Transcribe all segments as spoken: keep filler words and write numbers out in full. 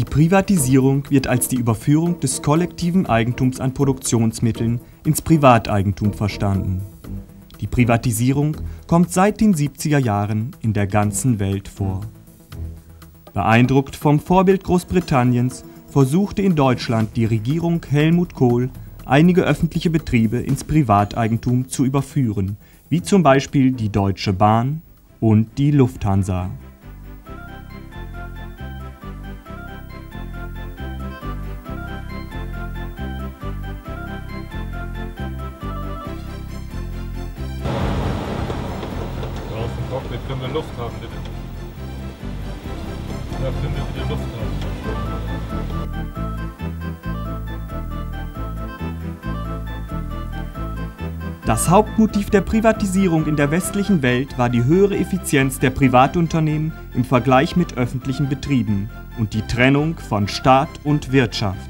Die Privatisierung wird als die Überführung des kollektiven Eigentums an Produktionsmitteln ins Privateigentum verstanden. Die Privatisierung kommt seit den siebziger Jahren in der ganzen Welt vor. Beeindruckt vom Vorbild Großbritanniens versuchte in Deutschland die Regierung Helmut Kohl, einige öffentliche Betriebe ins Privateigentum zu überführen, wie zum Beispiel die Deutsche Bahn und die Lufthansa. Cockpit können wir Luft haben, bitte. Da können wir bitte Luft haben. Das Hauptmotiv der Privatisierung in der westlichen Welt war die höhere Effizienz der Privatunternehmen im Vergleich mit öffentlichen Betrieben und die Trennung von Staat und Wirtschaft.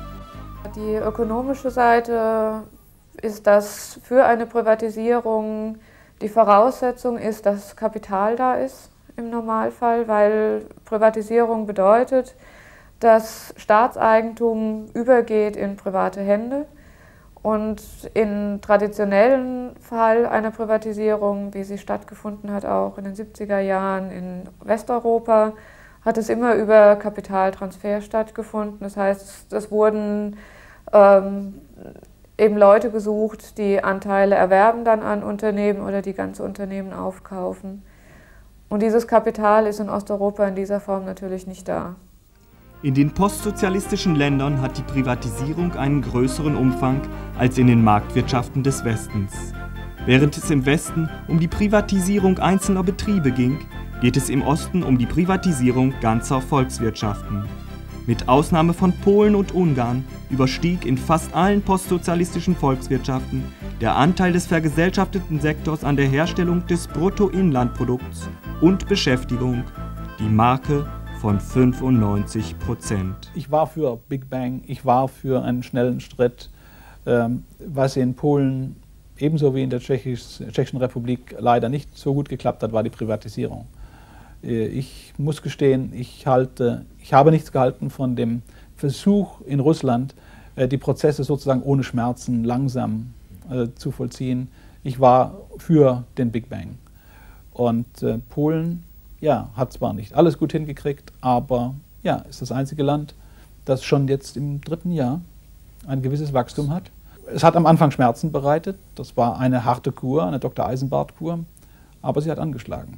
Die ökonomische Seite ist, dass für eine Privatisierung die Voraussetzung ist, dass Kapital da ist im Normalfall, weil Privatisierung bedeutet, dass Staatseigentum übergeht in private Hände. Und im traditionellen Fall einer Privatisierung, wie sie stattgefunden hat, auch in den siebziger Jahren in Westeuropa, hat es immer über Kapitaltransfer stattgefunden. Das heißt, es wurden ähm, eben Leute gesucht, die Anteile erwerben dann an Unternehmen oder die ganze Unternehmen aufkaufen. Und dieses Kapital ist in Osteuropa in dieser Form natürlich nicht da. In den postsozialistischen Ländern hat die Privatisierung einen größeren Umfang als in den Marktwirtschaften des Westens. Während es im Westen um die Privatisierung einzelner Betriebe ging, geht es im Osten um die Privatisierung ganzer Volkswirtschaften. Mit Ausnahme von Polen und Ungarn überstieg in fast allen postsozialistischen Volkswirtschaften der Anteil des vergesellschafteten Sektors an der Herstellung des Bruttoinlandprodukts und Beschäftigung die Marke von fünfundneunzig Prozent. Ich war für Big Bang, ich war für einen schnellen Schritt, ähm, was in Polen ebenso wie in der Tschechisch, Tschechischen Republik leider nicht so gut geklappt hat, war die Privatisierung. Äh, ich muss gestehen, ich, halte, ich habe nichts gehalten von dem Versuch in Russland, äh, die Prozesse sozusagen ohne Schmerzen langsam äh, zu vollziehen. Ich war für den Big Bang. Und äh, Polen ja, hat zwar nicht alles gut hingekriegt, aber ja, ist das einzige Land, das schon jetzt im dritten Jahr ein gewisses Wachstum hat. Es hat am Anfang Schmerzen bereitet, das war eine harte Kur, eine Doktor Eisenbart-Kur, aber sie hat angeschlagen.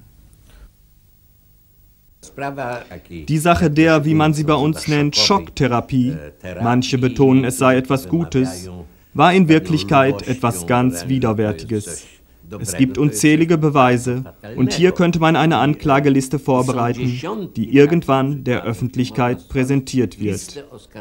Die Sache der, wie man sie bei uns nennt, Schocktherapie, manche betonen, es sei etwas Gutes, war in Wirklichkeit etwas ganz Widerwärtiges. Es gibt unzählige Beweise und hier könnte man eine Anklageliste vorbereiten, die irgendwann der Öffentlichkeit präsentiert wird.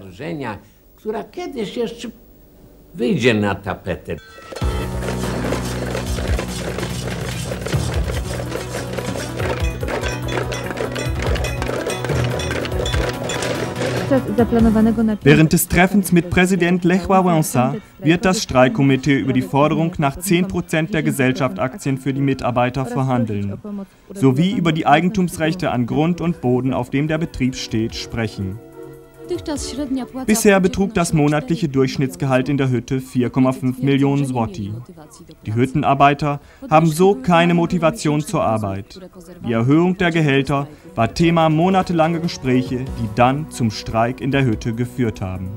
Während des Treffens mit Präsident Lech Wałęsa wird das Streikkomitee über die Forderung nach zehn Prozent der Gesellschaftsaktien für die Mitarbeiter verhandeln, sowie über die Eigentumsrechte an Grund und Boden, auf dem der Betrieb steht, sprechen. Bisher betrug das monatliche Durchschnittsgehalt in der Hütte vier Komma fünf Millionen Zloty. Die Hüttenarbeiter haben so keine Motivation zur Arbeit. Die Erhöhung der Gehälter war Thema monatelanger Gespräche, die dann zum Streik in der Hütte geführt haben.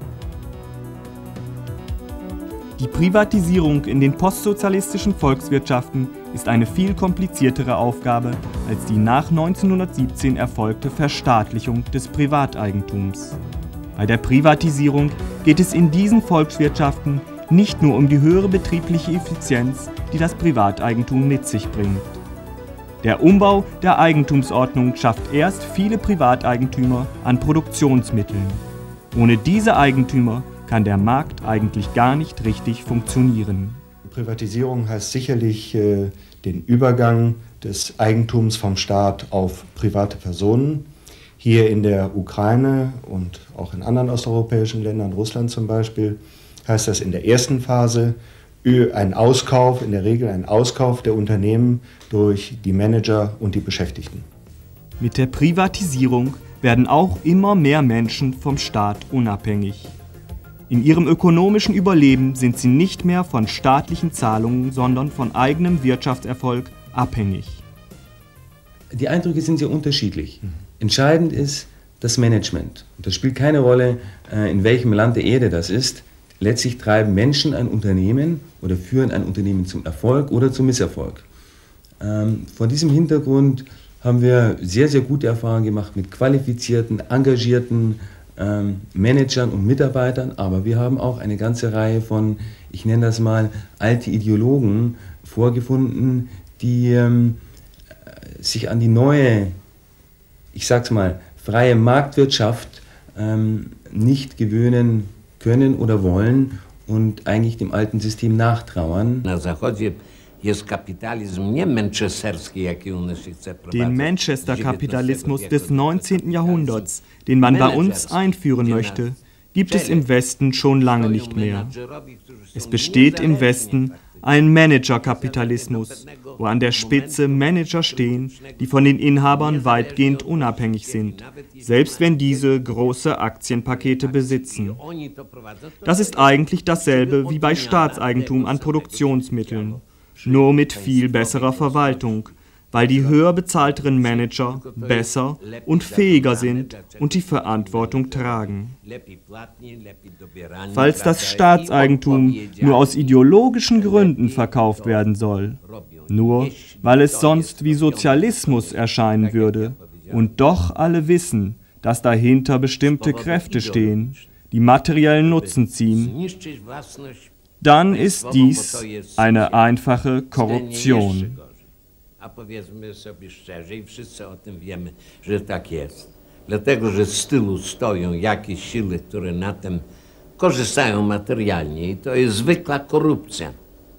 Die Privatisierung in den postsozialistischen Volkswirtschaften ist eine viel kompliziertere Aufgabe als die nach neunzehnhundertsiebzehn erfolgte Verstaatlichung des Privateigentums. Bei der Privatisierung geht es in diesen Volkswirtschaften nicht nur um die höhere betriebliche Effizienz, die das Privateigentum mit sich bringt. Der Umbau der Eigentumsordnung schafft erst viele Privateigentümer an Produktionsmitteln. Ohne diese Eigentümer kann der Markt eigentlich gar nicht richtig funktionieren. Privatisierung heißt sicherlich äh, den Übergang des Eigentums vom Staat auf private Personen. Hier in der Ukraine und auch in anderen osteuropäischen Ländern, Russland zum Beispiel, heißt das in der ersten Phase ein Auskauf, in der Regel ein Auskauf der Unternehmen durch die Manager und die Beschäftigten. Mit der Privatisierung werden auch immer mehr Menschen vom Staat unabhängig. In ihrem ökonomischen Überleben sind sie nicht mehr von staatlichen Zahlungen, sondern von eigenem Wirtschaftserfolg abhängig. Die Eindrücke sind sehr unterschiedlich. Entscheidend ist das Management. Und das spielt keine Rolle, in welchem Land der Erde das ist. Letztlich treiben Menschen ein Unternehmen oder führen ein Unternehmen zum Erfolg oder zum Misserfolg. Ähm, vor diesem Hintergrund haben wir sehr, sehr gute Erfahrungen gemacht mit qualifizierten, engagierten ähm, Managern und Mitarbeitern, aber wir haben auch eine ganze Reihe von, ich nenne das mal, alte Ideologen vorgefunden, die ähm, sich an die neue, ich sag's mal, freie Marktwirtschaft ähm, nicht gewöhnen können oder wollen und eigentlich dem alten System nachtrauern. Den Manchester-Kapitalismus des neunzehnten Jahrhunderts, den man bei uns einführen möchte, gibt es im Westen schon lange nicht mehr. Es besteht im Westen ein Manager-Kapitalismus, wo an der Spitze Manager stehen, die von den Inhabern weitgehend unabhängig sind, selbst wenn diese große Aktienpakete besitzen. Das ist eigentlich dasselbe wie bei Staatseigentum an Produktionsmitteln, nur mit viel besserer Verwaltung, weil die höher bezahlteren Manager besser und fähiger sind und die Verantwortung tragen. Falls das Staatseigentum nur aus ideologischen Gründen verkauft werden soll, nur weil es sonst wie Sozialismus erscheinen würde, und doch alle wissen, dass dahinter bestimmte Kräfte stehen, die materiellen Nutzen ziehen, dann ist dies eine einfache Korruption. A powiedzmy sobie szczerze, i wszyscy o tym wiemy, że tak jest. Dlatego, że z tyłu stoją jakieś siły, które na tym korzystają materialnie i to jest zwykła korupcja.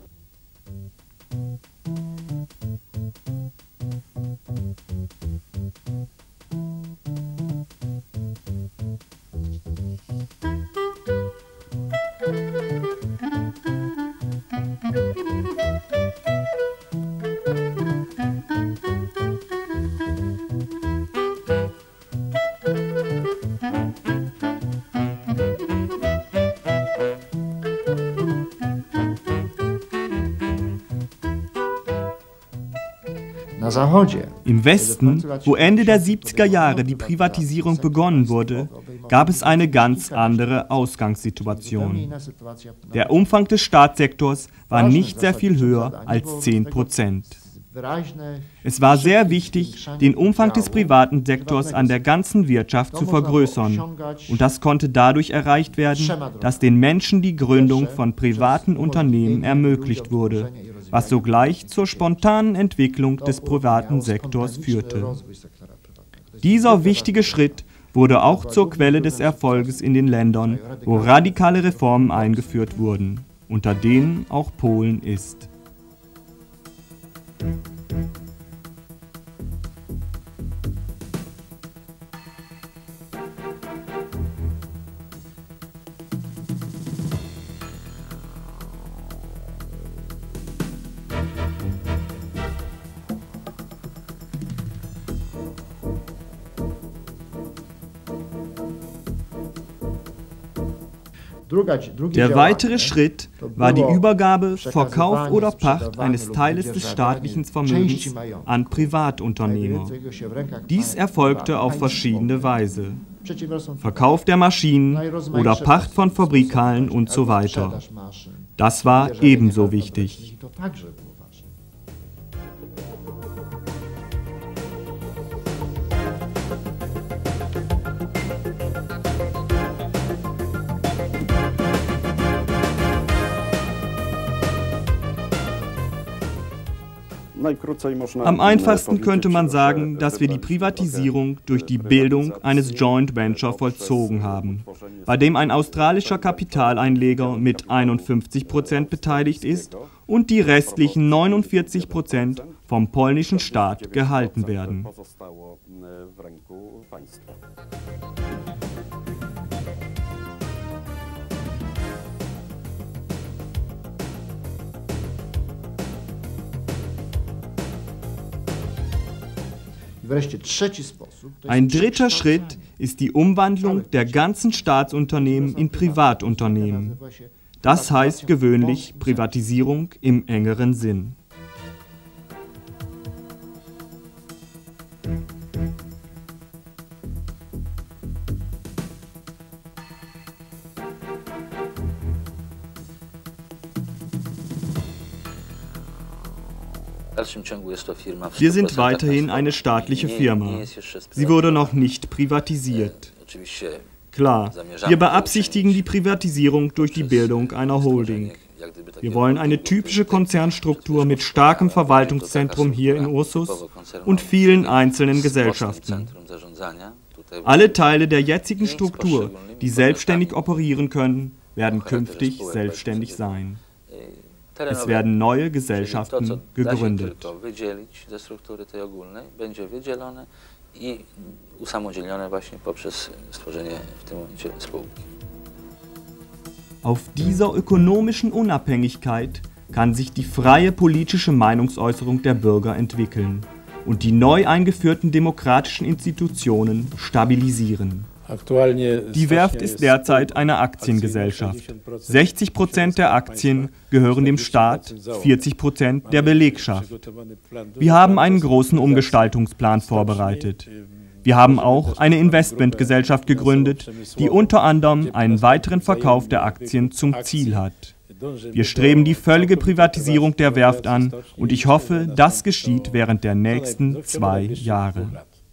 Im Westen, wo Ende der siebziger Jahre die Privatisierung begonnen wurde, gab es eine ganz andere Ausgangssituation. Der Umfang des Staatssektors war nicht sehr viel höher als zehn Prozent. Es war sehr wichtig, den Umfang des privaten Sektors an der ganzen Wirtschaft zu vergrößern, und das konnte dadurch erreicht werden, dass den Menschen die Gründung von privaten Unternehmen ermöglicht wurde, was sogleich zur spontanen Entwicklung des privaten Sektors führte. Dieser wichtige Schritt wurde auch zur Quelle des Erfolges in den Ländern, wo radikale Reformen eingeführt wurden, unter denen auch Polen ist. Der weitere Schritt war die Übergabe, Verkauf oder Pacht eines Teiles des staatlichen Vermögens an Privatunternehmer. Dies erfolgte auf verschiedene Weise: Verkauf der Maschinen oder Pacht von Fabrikhallen und so weiter. Das war ebenso wichtig. Am einfachsten könnte man sagen, dass wir die Privatisierung durch die Bildung eines Joint Venture vollzogen haben, bei dem ein australischer Kapitaleinleger mit einundfünfzig Prozent beteiligt ist und die restlichen neunundvierzig Prozent vom polnischen Staat gehalten werden. Ein dritter Schritt ist die Umwandlung der ganzen Staatsunternehmen in Privatunternehmen. Das heißt gewöhnlich Privatisierung im engeren Sinn. Wir sind weiterhin eine staatliche Firma. Sie wurde noch nicht privatisiert. Klar, wir beabsichtigen die Privatisierung durch die Bildung einer Holding. Wir wollen eine typische Konzernstruktur mit starkem Verwaltungszentrum hier in Ursus und vielen einzelnen Gesellschaften. Alle Teile der jetzigen Struktur, die selbstständig operieren können, werden künftig selbstständig sein. Es werden neue Gesellschaften gegründet. Auf dieser ökonomischen Unabhängigkeit kann sich die freie politische Meinungsäußerung der Bürger entwickeln und die neu eingeführten demokratischen Institutionen stabilisieren. Die Werft ist derzeit eine Aktiengesellschaft. sechzig Prozent der Aktien gehören dem Staat, vierzig Prozent der Belegschaft. Wir haben einen großen Umgestaltungsplan vorbereitet. Wir haben auch eine Investmentgesellschaft gegründet, die unter anderem einen weiteren Verkauf der Aktien zum Ziel hat. Wir streben die völlige Privatisierung der Werft an und ich hoffe, das geschieht während der nächsten zwei Jahre.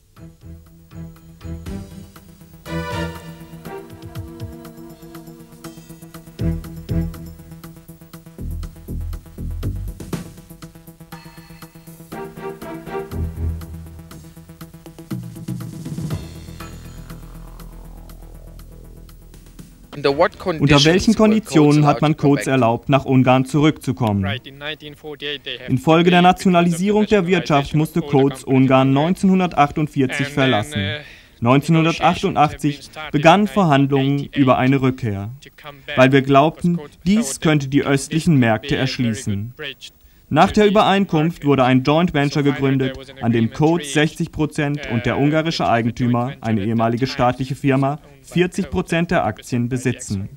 Unter welchen Konditionen hat man Coates erlaubt, nach Ungarn zurückzukommen? Infolge der Nationalisierung der Wirtschaft musste Coates Ungarn neunzehnhundertachtundvierzig verlassen. neunzehnhundertachtundachtzig begannen Verhandlungen über eine Rückkehr, weil wir glaubten, dies könnte die östlichen Märkte erschließen. Nach der Übereinkunft wurde ein Joint Venture gegründet, an dem Coates sechzig Prozent und der ungarische Eigentümer, eine ehemalige staatliche Firma, vierzig Prozent der Aktien besitzen.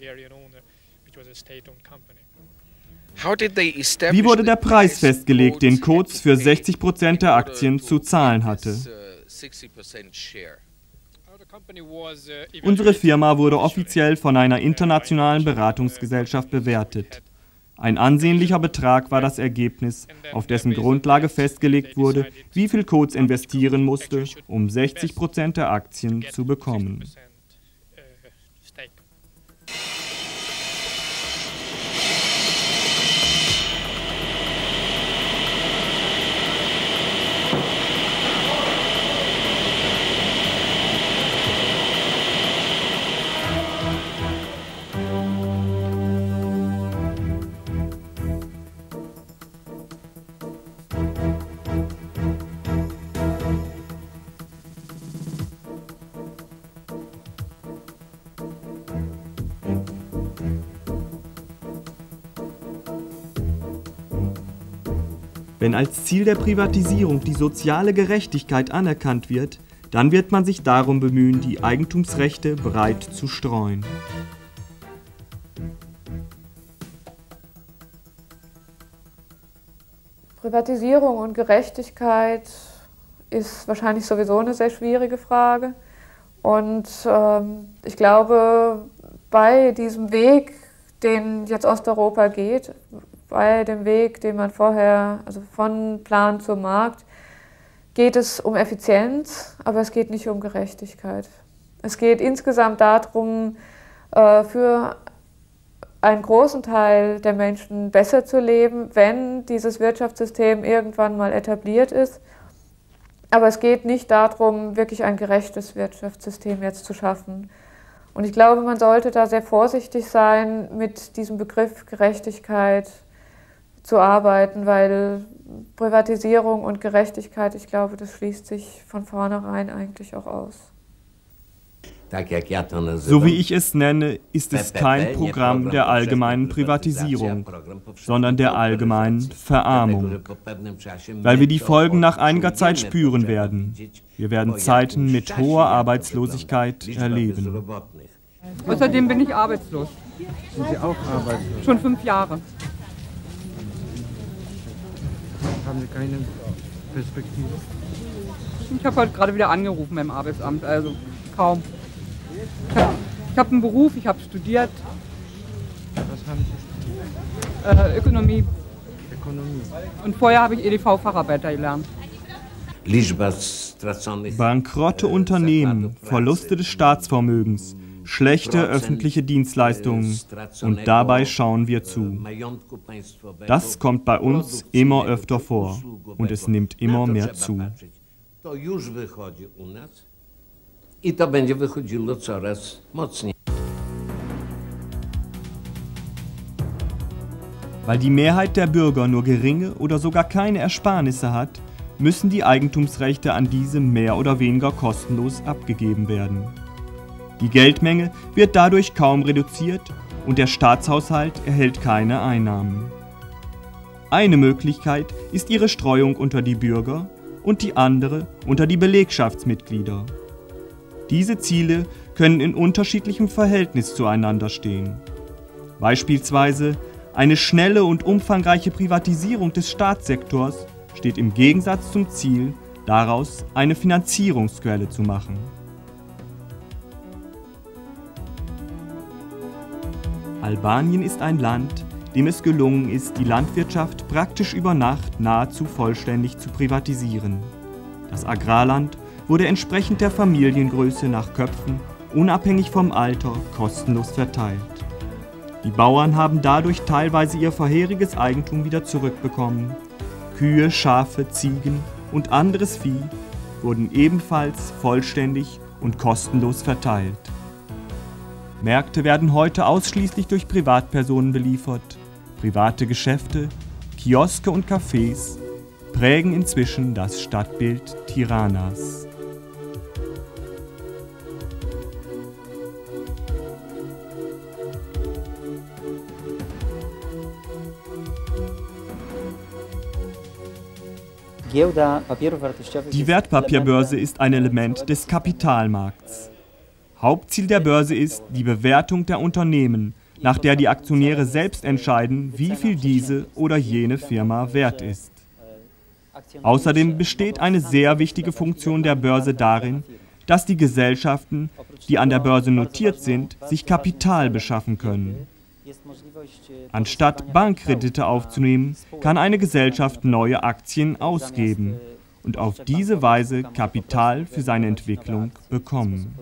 Wie wurde der Preis festgelegt, den Coates für sechzig Prozent der Aktien zu zahlen hatte? Unsere Firma wurde offiziell von einer internationalen Beratungsgesellschaft bewertet. Ein ansehnlicher Betrag war das Ergebnis, auf dessen Grundlage festgelegt wurde, wie viel Coates investieren musste, um sechzig Prozent der Aktien zu bekommen. Wenn als Ziel der Privatisierung die soziale Gerechtigkeit anerkannt wird, dann wird man sich darum bemühen, die Eigentumsrechte breit zu streuen. Privatisierung und Gerechtigkeit ist wahrscheinlich sowieso eine sehr schwierige Frage. Und ähm, ich glaube, bei diesem Weg, den jetzt Osteuropa geht, bei dem Weg, den man vorher, also von Plan zum Markt, geht es um Effizienz, aber es geht nicht um Gerechtigkeit. Es geht insgesamt darum, äh, für einen großen Teil der Menschen besser zu leben, wenn dieses Wirtschaftssystem irgendwann mal etabliert ist. Aber es geht nicht darum, wirklich ein gerechtes Wirtschaftssystem jetzt zu schaffen. Und ich glaube, man sollte da sehr vorsichtig sein, mit diesem Begriff Gerechtigkeit zu arbeiten, weil Privatisierung und Gerechtigkeit, ich glaube, das schließt sich von vornherein eigentlich auch aus. So wie ich es nenne, ist es kein Programm der allgemeinen Privatisierung, sondern der allgemeinen Verarmung, weil wir die Folgen nach einiger Zeit spüren werden. Wir werden Zeiten mit hoher Arbeitslosigkeit erleben. Außerdem bin ich arbeitslos. Sind Sie auch arbeitslos? Schon fünf Jahre. Haben Sie keine Perspektive? Ich habe heute gerade wieder angerufen beim Arbeitsamt, also kaum. Ich habe hab einen Beruf, ich habe studiert. Was haben Sie studiert? Äh, Ökonomie. Ökonomie. Und vorher habe ich E D V-Facharbeiter gelernt. Bankrotte Unternehmen, Verluste des Staatsvermögens, schlechte öffentliche Dienstleistungen und dabei schauen wir zu. Das kommt bei uns immer öfter vor und es nimmt immer mehr zu. Weil die Mehrheit der Bürger nur geringe oder sogar keine Ersparnisse hat, müssen die Eigentumsrechte an diese mehr oder weniger kostenlos abgegeben werden. Die Geldmenge wird dadurch kaum reduziert und der Staatshaushalt erhält keine Einnahmen. Eine Möglichkeit ist ihre Streuung unter die Bürger und die andere unter die Belegschaftsmitglieder. Diese Ziele können in unterschiedlichem Verhältnis zueinander stehen. Beispielsweise eine schnelle und umfangreiche Privatisierung des Staatssektors steht im Gegensatz zum Ziel, daraus eine Finanzierungsquelle zu machen. Albanien ist ein Land, dem es gelungen ist, die Landwirtschaft praktisch über Nacht nahezu vollständig zu privatisieren. Das Agrarland wurde entsprechend der Familiengröße nach Köpfen, unabhängig vom Alter, kostenlos verteilt. Die Bauern haben dadurch teilweise ihr vorheriges Eigentum wieder zurückbekommen. Kühe, Schafe, Ziegen und anderes Vieh wurden ebenfalls vollständig und kostenlos verteilt. Märkte werden heute ausschließlich durch Privatpersonen beliefert. Private Geschäfte, Kioske und Cafés prägen inzwischen das Stadtbild Tiranas. Die Wertpapierbörse ist ein Element des Kapitalmarkts. Hauptziel der Börse ist die Bewertung der Unternehmen, nach der die Aktionäre selbst entscheiden, wie viel diese oder jene Firma wert ist. Außerdem besteht eine sehr wichtige Funktion der Börse darin, dass die Gesellschaften, die an der Börse notiert sind, sich Kapital beschaffen können. Anstatt Bankkredite aufzunehmen, kann eine Gesellschaft neue Aktien ausgeben und auf diese Weise Kapital für seine Entwicklung bekommen.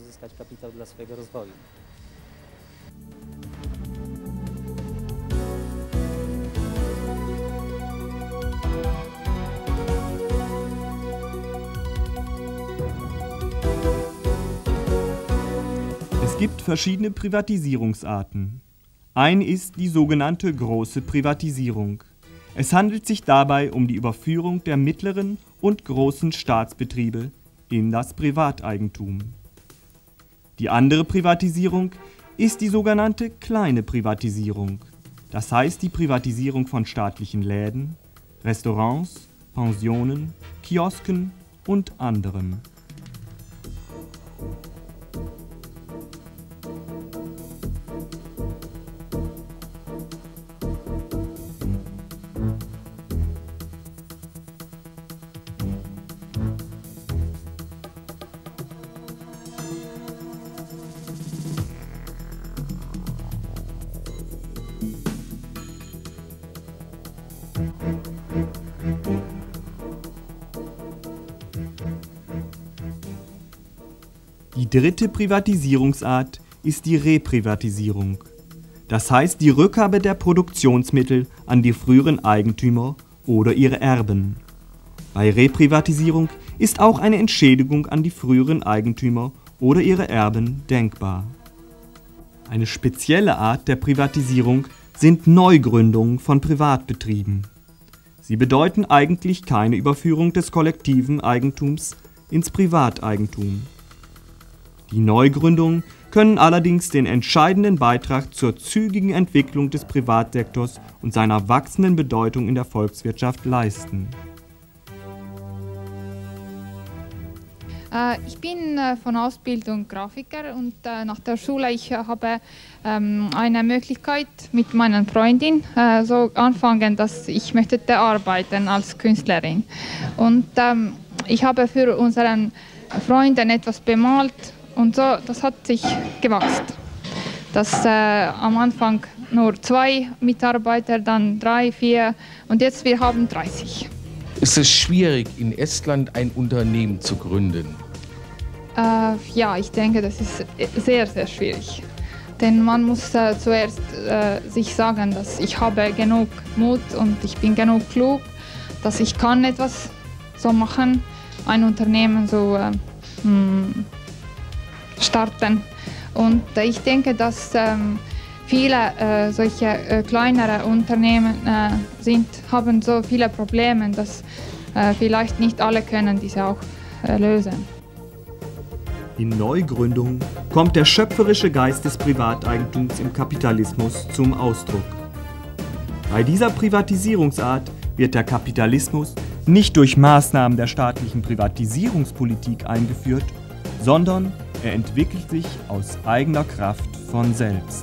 Es gibt verschiedene Privatisierungsarten. Eine ist die sogenannte große Privatisierung. Es handelt sich dabei um die Überführung der mittleren und großen Staatsbetriebe in das Privateigentum. Die andere Privatisierung ist die sogenannte kleine Privatisierung. Das heißt die Privatisierung von staatlichen Läden, Restaurants, Pensionen, Kiosken und anderem. Die dritte Privatisierungsart ist die Reprivatisierung. Das heißt die Rückgabe der Produktionsmittel an die früheren Eigentümer oder ihre Erben. Bei Reprivatisierung ist auch eine Entschädigung an die früheren Eigentümer oder ihre Erben denkbar. Eine spezielle Art der Privatisierung sind Neugründungen von Privatbetrieben. Sie bedeuten eigentlich keine Überführung des kollektiven Eigentums ins Privateigentum. Die Neugründungen können allerdings den entscheidenden Beitrag zur zügigen Entwicklung des Privatsektors und seiner wachsenden Bedeutung in der Volkswirtschaft leisten. Ich bin von Ausbildung Grafiker und nach der Schule ich habe eine Möglichkeit mit meiner Freundin so anfangen, dass ich möchte arbeiten als Künstlerin. Und ich habe für unseren Freunden etwas bemalt und so, das hat sich gewachsen. Das äh, am Anfang nur zwei Mitarbeiter, dann drei, vier und jetzt wir haben dreißig. Ist es schwierig, in Estland ein Unternehmen zu gründen? Äh, ja, ich denke, das ist sehr, sehr schwierig. Denn man muss äh, zuerst äh, sich sagen, dass ich habe genug Mut und ich bin genug klug, dass ich kann etwas so machen, ein Unternehmen so äh, starten. Und äh, ich denke, dass ähm, viele äh, solche äh, kleinere Unternehmen äh, sind, haben so viele Probleme, dass äh, vielleicht nicht alle können diese auch äh, lösen. In Neugründungen kommt der schöpferische Geist des Privateigentums im Kapitalismus zum Ausdruck. Bei dieser Privatisierungsart wird der Kapitalismus nicht durch Maßnahmen der staatlichen Privatisierungspolitik eingeführt, sondern er entwickelt sich aus eigener Kraft von selbst.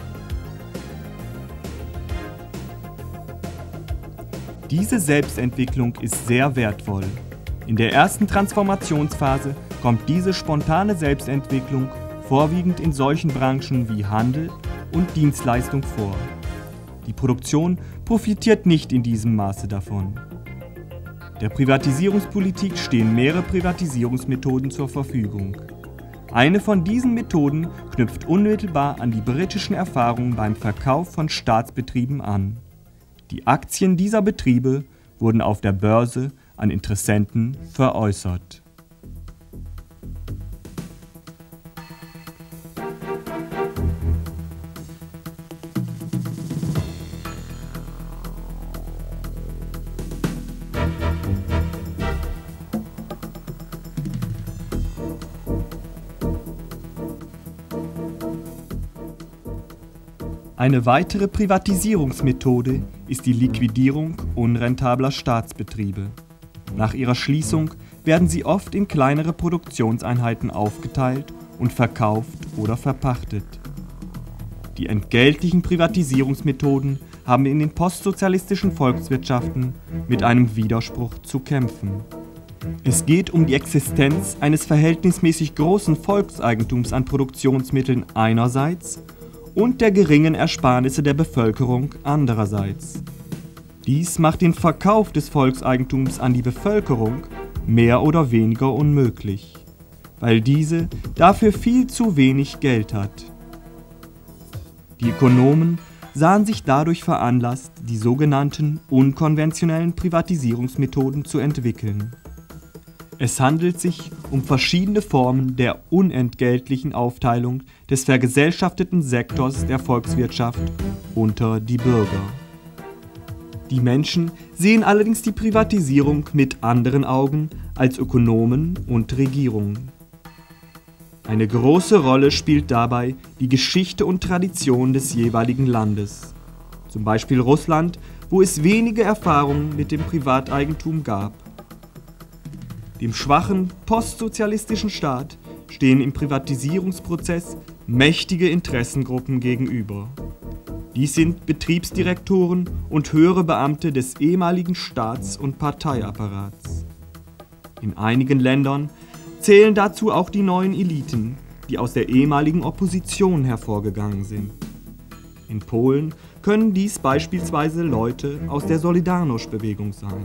Diese Selbstentwicklung ist sehr wertvoll. In der ersten Transformationsphase kommt diese spontane Selbstentwicklung vorwiegend in solchen Branchen wie Handel und Dienstleistung vor. Die Produktion profitiert nicht in diesem Maße davon. Der Privatisierungspolitik stehen mehrere Privatisierungsmethoden zur Verfügung. Eine von diesen Methoden knüpft unmittelbar an die britischen Erfahrungen beim Verkauf von Staatsbetrieben an. Die Aktien dieser Betriebe wurden auf der Börse an Interessenten veräußert. Eine weitere Privatisierungsmethode ist die Liquidierung unrentabler Staatsbetriebe. Nach ihrer Schließung werden sie oft in kleinere Produktionseinheiten aufgeteilt und verkauft oder verpachtet. Die entgeltlichen Privatisierungsmethoden haben in den postsozialistischen Volkswirtschaften mit einem Widerspruch zu kämpfen. Es geht um die Existenz eines verhältnismäßig großen Volkseigentums an Produktionsmitteln einerseits und der geringen Ersparnisse der Bevölkerung andererseits. Dies macht den Verkauf des Volkseigentums an die Bevölkerung mehr oder weniger unmöglich, weil diese dafür viel zu wenig Geld hat. Die Ökonomen sahen sich dadurch veranlasst, die sogenannten unkonventionellen Privatisierungsmethoden zu entwickeln. Es handelt sich um verschiedene Formen der unentgeltlichen Aufteilung des vergesellschafteten Sektors der Volkswirtschaft unter die Bürger. Die Menschen sehen allerdings die Privatisierung mit anderen Augen als Ökonomen und Regierungen. Eine große Rolle spielt dabei die Geschichte und Tradition des jeweiligen Landes, zum Beispiel Russland, wo es wenige Erfahrungen mit dem Privateigentum gab. Dem schwachen postsozialistischen Staat stehen im Privatisierungsprozess mächtige Interessengruppen gegenüber. Dies sind Betriebsdirektoren und höhere Beamte des ehemaligen Staats- und Parteiapparats. In einigen Ländern zählen dazu auch die neuen Eliten, die aus der ehemaligen Opposition hervorgegangen sind. In Polen können dies beispielsweise Leute aus der Solidarność-Bewegung sein.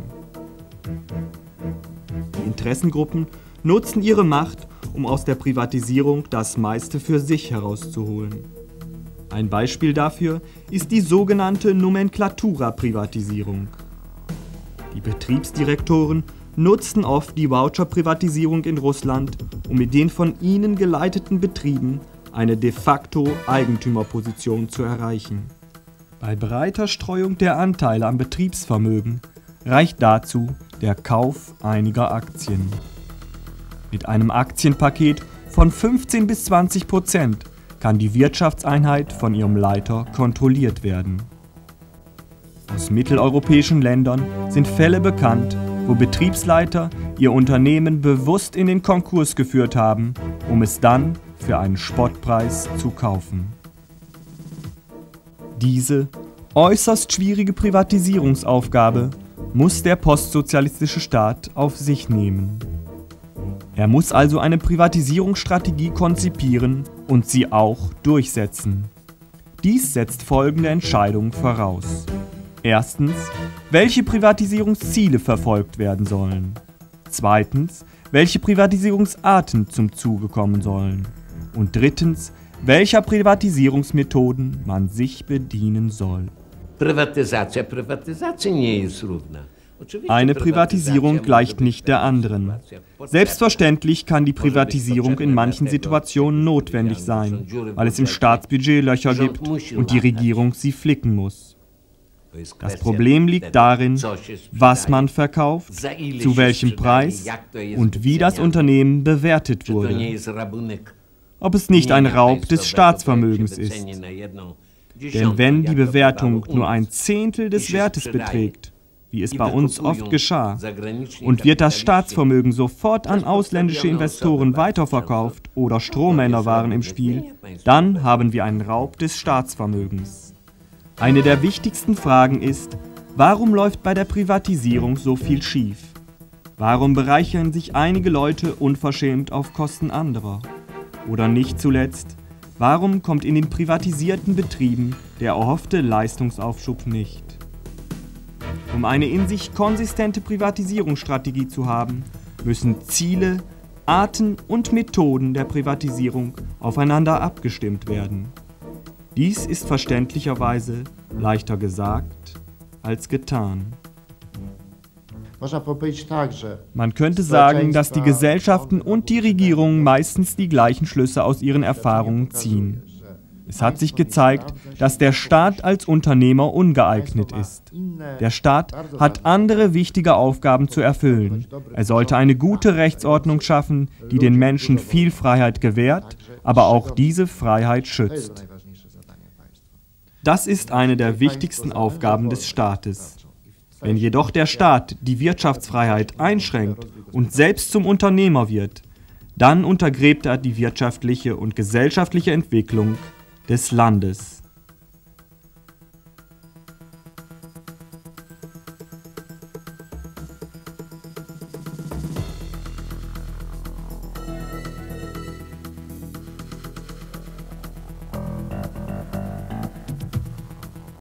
Die Interessengruppen nutzen ihre Macht, um aus der Privatisierung das meiste für sich herauszuholen. Ein Beispiel dafür ist die sogenannte Nomenklatura-Privatisierung. Die Betriebsdirektoren nutzten oft die Voucher-Privatisierung in Russland, um mit den von ihnen geleiteten Betrieben eine de facto Eigentümerposition zu erreichen. Bei breiter Streuung der Anteile am Betriebsvermögen reicht dazu der Kauf einiger Aktien. Mit einem Aktienpaket von fünfzehn bis zwanzig Prozent kann die Wirtschaftseinheit von ihrem Leiter kontrolliert werden. Aus mitteleuropäischen Ländern sind Fälle bekannt, wo Betriebsleiter ihr Unternehmen bewusst in den Konkurs geführt haben, um es dann für einen Spottpreis zu kaufen. Diese äußerst schwierige Privatisierungsaufgabe muss der postsozialistische Staat auf sich nehmen. Er muss also eine Privatisierungsstrategie konzipieren und sie auch durchsetzen. Dies setzt folgende Entscheidungen voraus. Erstens, welche Privatisierungsziele verfolgt werden sollen. Zweitens, welche Privatisierungsarten zum Zuge kommen sollen. Und drittens, welcher Privatisierungsmethoden man sich bedienen soll. Eine Privatisierung gleicht nicht der anderen. Selbstverständlich kann die Privatisierung in manchen Situationen notwendig sein, weil es im Staatsbudget Löcher gibt und die Regierung sie flicken muss. Das Problem liegt darin, was man verkauft, zu welchem Preis und wie das Unternehmen bewertet wurde. Ob es nicht ein Raub des Staatsvermögens ist. Denn wenn die Bewertung nur ein Zehntel des Wertes beträgt, wie es bei uns oft geschah, und wird das Staatsvermögen sofort an ausländische Investoren weiterverkauft oder Strohmänner waren im Spiel, dann haben wir einen Raub des Staatsvermögens. Eine der wichtigsten Fragen ist, warum läuft bei der Privatisierung so viel schief? Warum bereichern sich einige Leute unverschämt auf Kosten anderer? Oder nicht zuletzt, warum kommt in den privatisierten Betrieben der erhoffte Leistungsaufschub nicht? Um eine in sich konsistente Privatisierungsstrategie zu haben, müssen Ziele, Arten und Methoden der Privatisierung aufeinander abgestimmt werden. Dies ist verständlicherweise leichter gesagt als getan. Man könnte sagen, dass die Gesellschaften und die Regierungen meistens die gleichen Schlüsse aus ihren Erfahrungen ziehen. Es hat sich gezeigt, dass der Staat als Unternehmer ungeeignet ist. Der Staat hat andere wichtige Aufgaben zu erfüllen. Er sollte eine gute Rechtsordnung schaffen, die den Menschen viel Freiheit gewährt, aber auch diese Freiheit schützt. Das ist eine der wichtigsten Aufgaben des Staates. Wenn jedoch der Staat die Wirtschaftsfreiheit einschränkt und selbst zum Unternehmer wird, dann untergräbt er die wirtschaftliche und gesellschaftliche Entwicklung des Landes.